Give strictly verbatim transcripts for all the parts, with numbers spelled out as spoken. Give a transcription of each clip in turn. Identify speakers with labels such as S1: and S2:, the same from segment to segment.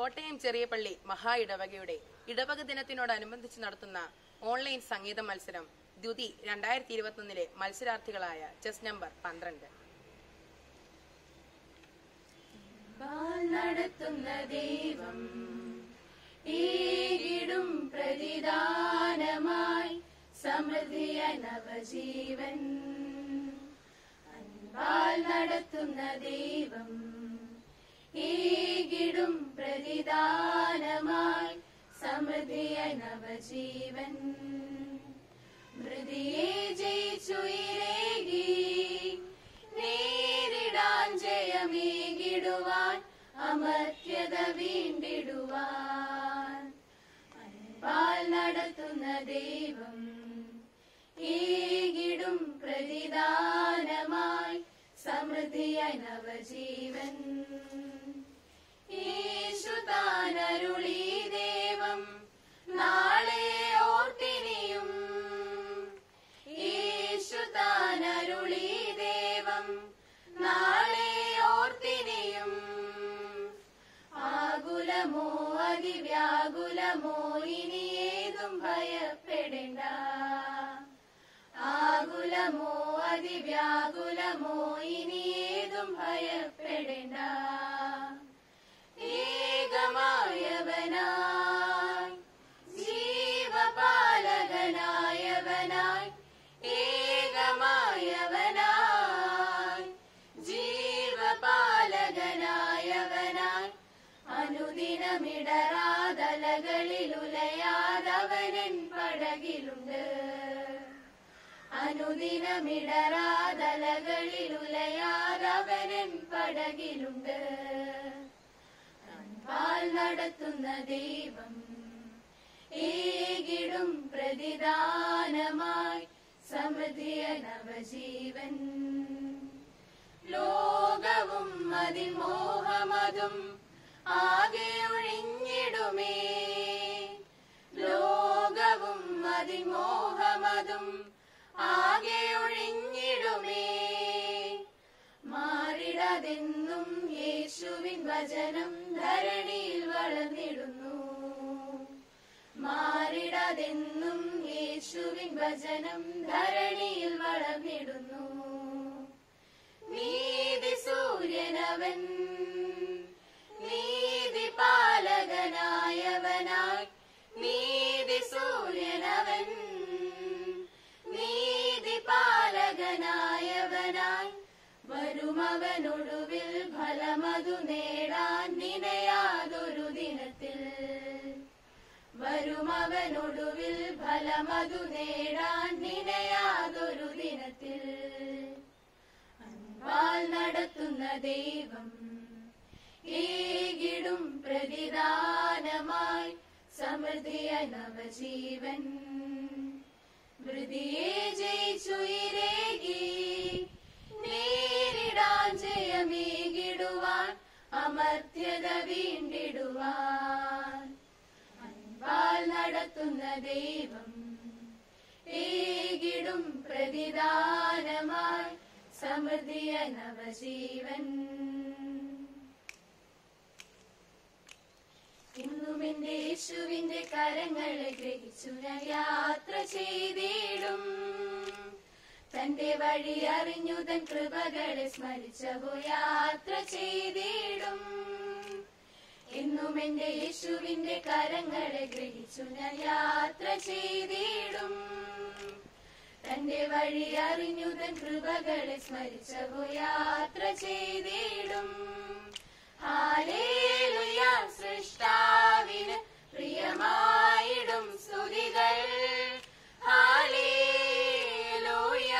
S1: കോട്ടയം ചെറിയപള്ളി മഹാ ഇടവകയുടെ ഇടവക ദിനത്തിനോടനുബന്ധിച്ച് നടത്തുന്ന ഓൺലൈൻ സംഗീത മത്സരം ദ്യുതി രണ്ടായിരത്തി ഇരുപത്തി ഒന്നിലെ മത്സരാർത്ഥികളായ ചെസ് നമ്പർ പന്ത്രണ്ട്.
S2: നടത്തുന്ന ദൈവം ഈകിടും പ്രതിദാനമായി സമൃദ്ധിയ നവജീവൻ. അൻപാൽ നടത്തുന്ന ദൈവം ഈകിടും പ്രതിദാനമായി സമൃദ്ധിയ നവജീവൻ. മൃതിയെ ജയിച്ചുയരേകി നേരിടാൻ ജയമേകിടുവാൻ അമർത്യത വീണ്ടിടുവാൻ അൻപാൽ നടത്തുന്ന ദൈവം ഈകിടും പ്രതിദാനമായി സമൃദ്ധിയ നവജീവൻ. യേശു താനരുളി ദേവം നാളെ ഓർത്തിനിയും. യേശു താനരുളി ദേവം നാളെ ഓർത്തിനിയും. ആകുലമോ അതിവ്യാകുലമോ ഇനി ഏതും ഭയപ്പെടേണ്ട. ആകുലമോ അതിവ്യാകുലമോ ഇനി ഏതും ഭയപ്പെടേണ്ട. ഏകമായവനായി ജീവപാലകനായവനായി ഏകമായവനായി ജീവപാലകനായവനായി അനുദിനമിടറാതലകളിൽ ഉലയാതവനൻ പടകിലുണ്ട്. അനുദിനമിടറാതലകളിൽ ഉലയാതവനൻ പടകിലുണ്ട്. അൻപാൽ നടത്തുന്ന ദൈവം ഏകിടും പ്രതിദാനമായി സമൃദ്ധിയ നവജീവൻ. ലോകവും അതിമോഹമതും ആകെ ഒഴിഞ്ഞിടുമേ. ലോകവും അതിമോഹമതും ആകെ ഒഴിഞ്ഞിടുമേ. മാറിടതെന്നും യേശുവിൻ വചനം ധരണിയിൽ വളർന്നിടുന്നു. മാറിടതെന്നും യേശുവിൻ വചനം ധരണിയിൽ വളർന്നിടുന്നു. നീതി സൂര്യനവൻ നീതി പാലകനായവനായി. നീതി സൂര്യനവൻ നീതി പാലകനായവനായി. വരുമവനൊടുവിൽ ഫലമതു നേടാൻ നിനയാതൊരു ദിനത്തിൽ. വരുമവനൊടുവിൽ ഫലമതു നേടാൻ നിനയാതൊരു ദിനത്തിൽ. അൻപാൽ നടത്തുന്ന ദൈവം ഏകിടും പ്രതിദാനമായി സമൃദ്ധിയ നവജീവൻ. മൃതിയെ ജയിച്ചുയരേകി നേരിടാൻ ജയമേകിടുവാൻ അമർത്യത വീണ്ടിടുവാൻ അൻപാൽ നടത്തുന്ന ദൈവം ഏകിടും പ്രതിദാനമായി സമൃദ്ധിയ നവജീവൻ. ഇന്നും എന്റെ യേശുവിന്റെ കരങ്ങളെ ഗ്രഹിച്ചു ഞാൻ യാത്ര ചെയ്തിടും. തന്റെ വഴി അറിഞ്ഞു തൻ കൃപകളെ സ്മരിച്ചവോ യാത്ര ചെയ്തിടും. എന്നും എന്റെ യേശുവിന്റെ കരങ്ങളെ ഗ്രഹിച്ചു ഞാൻ യാത്ര ചെയ്തിടും. തന്റെ വഴി അറിഞ്ഞു തൻ കൃപകളെ സ്മരിച്ചവോ യാത്ര ചെയ്തിടും. ഹല്ലേലൂയ സൃഷ്ടാവിന് പ്രിയമായിടും സ്തുതികൾ. ഹല്ലേലൂയ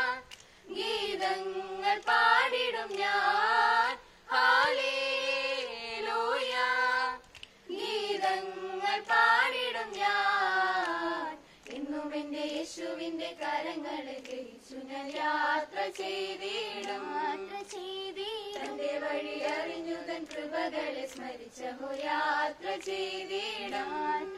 S2: ഗീതങ്ങൾ പാടിടും ഞാൻ. ഹല്ലേലൂയ ഗീതങ്ങൾ പാടിടും ഞാൻ. എന്നും എന്റെ യേശുവിന്റെ കരങ്ങളെ ഗ്രഹിച്ചു ഞാൻ യാത്ര ചെയ്തിടും. തന്റെ വഴി അറിഞ്ഞു തൻ കൃപകളെ സ്മരിച്ചവോ യാത്ര ചെയ്തിടും.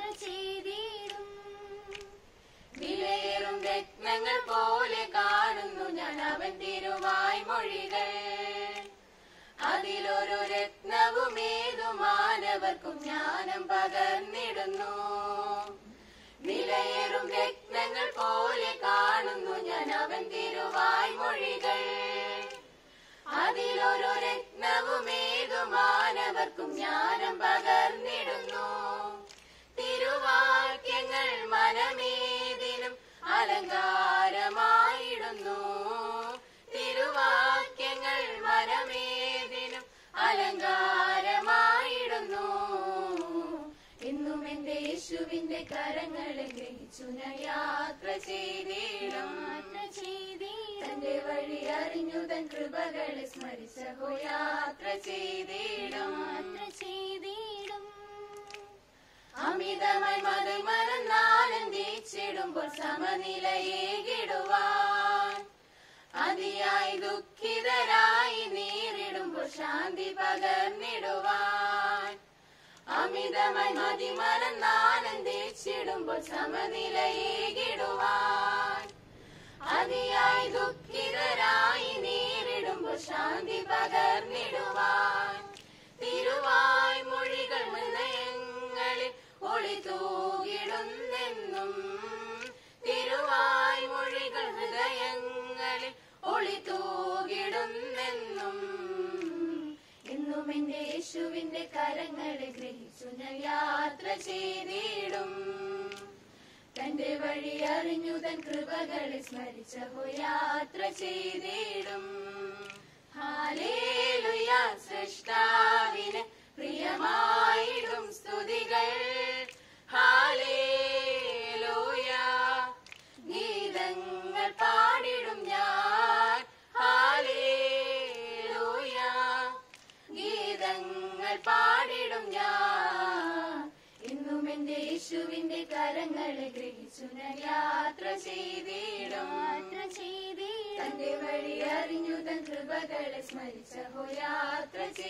S2: വിലയേറും രത്നങ്ങൾ പോലെ കാണുന്നു ഞാൻ അവൻ തിരുവായ് മൊഴികൾ. അതിലൊരു രത്നവുമേതു മാനവ മാനവർക്കും ജ്ഞാനം പകർന്നിടുന്നു. വിലയേറും രത്നങ്ങൾ പോലെ കാണുന്നു ഞാൻ അവൻ തിരുവായ്മൊഴികൾ. അതിലൊരു രത്നവുമേതു മാനവർക്കും ജ്ഞാനം പകർന്നിടുന്നു. തിരുവാക്യങ്ങൾ മനമേതിനും അലങ്കാരമായിടുന്നു. തിരുവാക്യങ്ങൾ മനമേതിനും അലങ്കാരമായിടുന്നു. എന്നും എന്റെ യേശുവിന്റെ കരങ്ങളെ ഗ്രഹിച്ചു ഞാൻ യാത്ര ചെയ്തിടും. തന്റെ വഴി അറിഞ്ഞു തൻ കൃപകളെ സ്മരിച്ചോ യാത്ര ചെയ്തിടും. അമിതമായി മതമറന്നാനന്ദിച്ചിടുമ്പോൾ സമനിലയേകിടുവാൻ, അതിയായി ദുഃഖിതരായി നീറിടുമ്പോൾ ശാന്തി പകർന്നിടുവാൻ. അമിതമായി മതിമറന്നാനന്ദിച്ചിടുമ്പോൾ സമനിലയേകിടുവാൻ, അതിയായി ദുഃഖിതരായി നീറിടുമ്പോൾ ശാന്തി പകർന്നിടുവാൻ. തിരുവായ്മൊഴികൾ ഹൃദയങ്ങളിൽ ഒളിതൂകിടുന്നെന്നും. തിരുവായ്മൊഴികൾ ഹൃദയങ്ങളിൽ ഒളിതൂകിടുന്നെന്നും. എന്നും എന്റെ യേശുവിന്റെ കരങ്ങളെ ഗ്രഹിച്ചു ഞാൻ യാത്ര ചെയ്തിടും. തന്റെ വഴി അറിഞ്ഞു തൻ കൃപകളെ സ്മരിച്ചോ യാത്ര ചെയ്തിടും. ഹല്ലേലൂയ, സൃഷ്ടാവിന് പ്രിയമായിടും സ്തുതികൾ. ഹല്ലേലൂയ, ഗീതങ്ങൾ പാടിടും ഞാൻ. ഹല്ലേലൂയ, ഗീതങ്ങൾ പാടിടും ഞാൻ. എന്നും എന്റെ യേശുവിന്റെ കരങ്ങളെ ഗ്രഹിച്ചു ഞാൻ യാത്ര ചെയ്തിടും. തന്റെ വഴി അറിഞ്ഞു തൻ കൃപകളെ സ്മരിച്ചോ യാത്ര ചെയ്തിടും.